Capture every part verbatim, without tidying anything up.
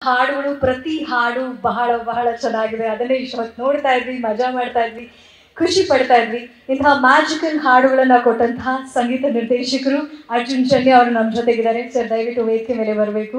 ಹಾಡುಗಳು ಪ್ರತಿ ಹಾಡು ಬಹಳ ಬಹಳ ಚೆನ್ನಾಗಿದೆ. ಅದನ್ನೇ ಇಷ್ಟೊತ್ತು ನೋಡ್ತಾ ಇದ್ವಿ, ಮಜಾ ಮಾಡ್ತಾ ಇದ್ವಿ, ಖುಷಿ ಪಡ್ತಾ ಇದ್ವಿ. ಇಂತಹ ಮ್ಯಾಜಿಕಲ್ ಹಾಡುಗಳನ್ನ ಕೊಟ್ಟಂತಹ ಸಂಗೀತ ನಿರ್ದೇಶಕರು ಅರ್ಜುನ್ ಜನ್ಯ ಅವರು ನಮ್ಮ ಜೊತೆಗಿದ್ದಾರೆ. ಸರ್, ದಯವಿಟ್ಟು ವೇದಿಕೆ ಮೇಲೆ ಬರಬೇಕು.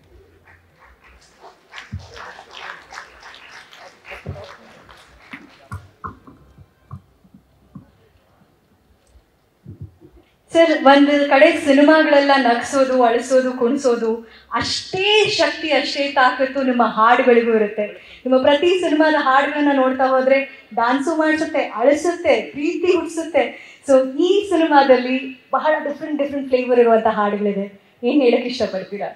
ಸರ್, ಒಂದು ಕಡೆ ಸಿನಿಮಾಗಳೆಲ್ಲ ನಗಿಸೋದು, ಅಳಿಸೋದು, ಕುಣಿಸೋದು, ಅಷ್ಟೇ ಶಕ್ತಿ, ಅಷ್ಟೇ ತಾಕತ್ತು ನಿಮ್ಮ ಹಾಡುಗಳಿಗೂ ಇರುತ್ತೆ. ನಿಮ್ಮ ಪ್ರತಿ ಸಿನಿಮಾದ ಹಾಡುಗಳನ್ನ ನೋಡ್ತಾ ಹೋದ್ರೆ ಡ್ಯಾನ್ಸು ಮಾಡಿಸುತ್ತೆ, ಅಳಿಸುತ್ತೆ, ಪ್ರೀತಿ ಹುಟ್ಟಿಸುತ್ತೆ. ಸೊ ಈ ಸಿನಿಮಾದಲ್ಲಿ ಬಹಳ ಡಿಫ್ರೆಂಟ್ ಡಿಫ್ರೆಂಟ್ ಫ್ಲೇವರ್ ಇರುವಂಥ ಹಾಡುಗಳಿದೆ. ಏನು ಹೇಳಕ್ಕೆ ಇಷ್ಟಪಡ್ತೀರಾ?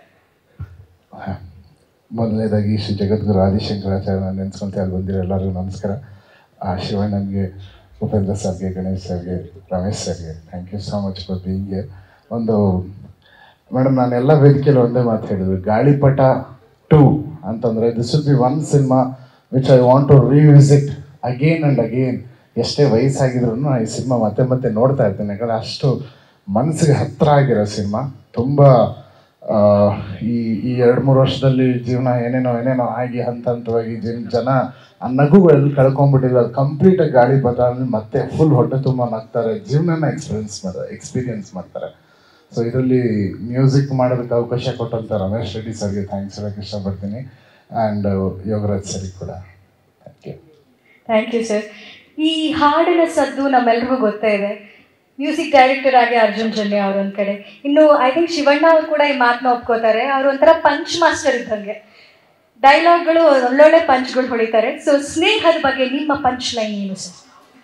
ಮೊದಲನೇದಾಗಿ ಶ್ರೀ ಜಗದ್ಗುರು ಆದಿಶಂಕರಾಚಾರ್ಯ ನೆನೆಸ್ಕೊಂತ ಅಲ್ಲಿ ಬಂದಿರೋ ಎಲ್ಲರಿಗೂ ನಮಸ್ಕಾರ. ಶಿವಣ್ಣನಿಗೆ, ಉಪೇಂದ್ರ ಸರ್ಗೆ, ಗಣೇಶ್ ಸರ್ಗೆ, ರಮೇಶ್ ಸರ್ಗೆ thank you so much for being here. ಒಂದು ಮೇಡಮ್, ನಾನು ಎಲ್ಲ ವೇದಿಕೆಯಲ್ಲಿ ಒಂದೇ ಮಾತು ಹೇಳಿದ್ರು, ಗಾಳಿಪಟ ಟೂ ಅಂತಂದರೆ this will be one cinema which I want to revisit again and again. ಎಷ್ಟೇ ವಯಸ್ಸಾಗಿದ್ರು ನಾನು ಈ ಸಿನಿಮಾ ಮತ್ತೆ ಮತ್ತೆ ನೋಡ್ತಾ ಇರ್ತೀನಿ, ಯಾಕಂದರೆ ಅಷ್ಟು ಮನಸ್ಸಿಗೆ ಹತ್ತಿರ ಆಗಿರೋ ಸಿನಿಮಾ. ತುಂಬ ಈ ಈ ಎರಡು ಮೂರು ವರ್ಷದಲ್ಲಿ ಜೀವನ ಏನೇನೋ ಏನೇನೋ ಆಗಿ ಹಂತ ಹಂತವಾಗಿ ಜನ ಜನ ಆ ನಗುಗಳಲ್ಲಿ ಕಳ್ಕೊಂಡ್ಬಿಟ್ಟಿಲ್ಲ. ಅದು ಕಂಪ್ಲೀಟಾಗಿ ಗಾಳಿ ಬದಲಾಗಿ ಮತ್ತೆ ಫುಲ್ ಹೊಟ್ಟೆ ತುಂಬ ನಗ್ತಾರೆ, ಜೀವನನ ಎಕ್ಸ್ಪೀರಿಯನ್ಸ್ ಮಾಡ್ತಾರೆ ಎಕ್ಸ್ಪೀರಿಯನ್ಸ್ ಮಾಡ್ತಾರೆ ಸೊ ಇದರಲ್ಲಿ ಮ್ಯೂಸಿಕ್ ಮಾಡೋದಕ್ಕೆ ಅವಕಾಶ ಕೊಟ್ಟಂಥ ರಮೇಶ್ ರೆಡ್ಡಿ ಸರ್ಗೆ ಥ್ಯಾಂಕ್ಸ್ ಹೇಳೋಕ್ಕೆ ಇಷ್ಟಪಡ್ತೀನಿ. ಆ್ಯಂಡ್ ಯೋಗರಾಜ್ ಸರ್ಗೆ ಕೂಡ thank you. Thank you sir. ಈ ಹಾಡಿನ ಸದ್ದು ನಮ್ಮೆಲ್ರಿಗೂ ಗೊತ್ತೇ ಇದೆ. ಮ್ಯೂಸಿಕ್ ಡೈರೆಕ್ಟರ್ ಆಗಿ ಅರ್ಜುನ್ ಜನ್ಯ ಅವರು ಒಂದು ಕಡೆ, ಇನ್ನು ಐ ಥಿಂಕ್ ಶಿವಣ್ಣ ಅವರು ಕೂಡ ಈ ಮಾತನ್ನ ಒಪ್ಕೋತಾರೆ. ಅವರು ಒಂಥರ ಪಂಚ್ ಮಾಸ್ಟರ್ ಇದ್ದಂಗೆ, ಡೈಲಾಗ್ಗಳು ಒಳ್ಳೊಳ್ಳೆ ಪಂಚ್ಗಳು ಹೊಡಿತಾರೆ. ಸೊ ಸ್ನೇಹದ ಬಗ್ಗೆ ನಿಮ್ಮ ಪಂಚ್ ಲೈನ್ ಏನು ಸರ್?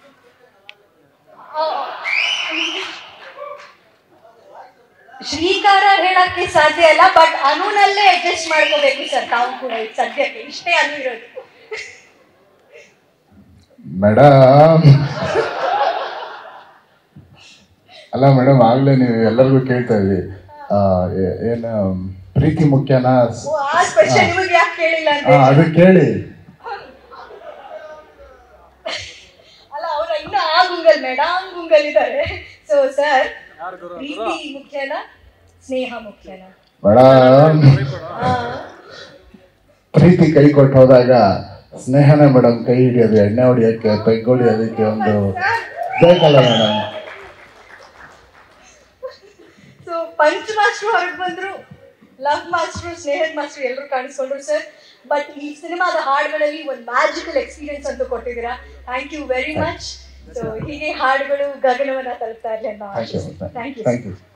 ಶ್ರೀಕಾರ ಹೇಳಕ್ಕೆ ಸಾಧ್ಯ ಇಲ್ಲ, ಬಟ್ ಅನುನಲ್ಲೇ ಅಡ್ಜಸ್ಟ್ ಮಾಡ್ಕೋಬೇಕು ಸರ್ ತಾವು ಕೂಡ. ಸದ್ಯಕ್ಕೆ ಇಷ್ಟೇ ಅನು ಇರೋದು. ಮೇಡಮ್ ಅಲ್ಲ ಮೇಡಮ್, ಆಗಲೇ ನೀವು ಎಲ್ಲರಿಗೂ ಕೇಳ್ತಾ ಇದ್ವಿ ಏನು ಪ್ರೀತಿ ಮುಖ್ಯನಾ, ಅದು ಕೇಳಿ. ಅಲ್ಲ, ಅವ್ರ ಇನ್ನು ಆ ಗುಂಗಲ್ ಮೇಡಮ್ ಗುಂಗಲ್ ಇದ್ದಾರೆ. ಸೊ ಸರ್, ಪ್ರೀತಿ ಮುಖ್ಯನಾ, ಸ್ನೇಹ ಮುಖ್ಯನಾ? ಮೇಡಮ್, ಪ್ರೀತಿ ಕೈ ಕೊಟ್ಟು ಹೋದಾಗ ಸ್ನೇಹನೇ ಮೇಡಮ್ ಕೈ ಹಿಡಿಯೋದು, ಎಣ್ಣೆ ಹೊಡಿಯೋಕ್ಕೆ, ಪೆಗ್ ಹೊಡಿಯೋದಕ್ಕೆ ಒಂದು ಬೇಕಲ್ಲ ಮೇಡಮ್. ಸೊ ಪಂಚ್ ಮಾಸ್ಟ್ರು ಹೊರಗೆ ಬಂದ್ರು, ಲವ್ ಮಾಸ್ಟ್ರು, ಸ್ನೇಹದ ಮಾಸ್ಟ್ರು ಎಲ್ಲರೂ ಕಾಣಿಸ್ಕೊಂಡ್ರು ಸರ್. ಬಟ್ ಈ ಸಿನಿಮಾದ ಹಾಡುಗಳಲ್ಲಿ ಒಂದು ಮ್ಯಾಜಿಕಲ್ ಎಕ್ಸ್ಪೀರಿಯನ್ಸ್ ಅಂತೂ ಕೊಟ್ಟಿದ್ದೀರಾ. Thank you very much. So ಹೀಗೆ ಹಾಡುಗಳು ಗಗನವನ್ನ ತಲುಪ್ತಾ ಇರಲಿ ಅನ್ನೋ ಆಶಿಸ್ತೀನಿ. Thank you.